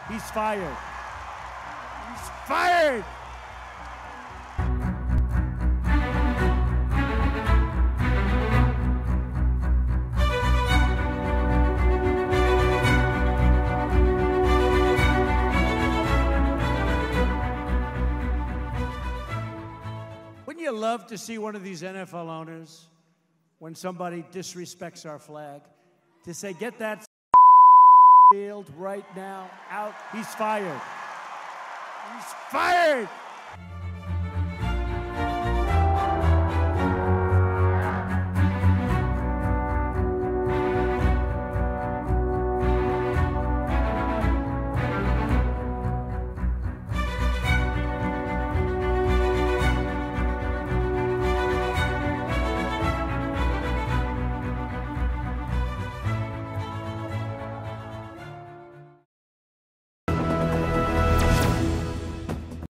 He's fired. He's fired! Wouldn't you love to see one of these NFL owners, when somebody disrespects our flag, to say, get that field right now out? He's fired. He's fired!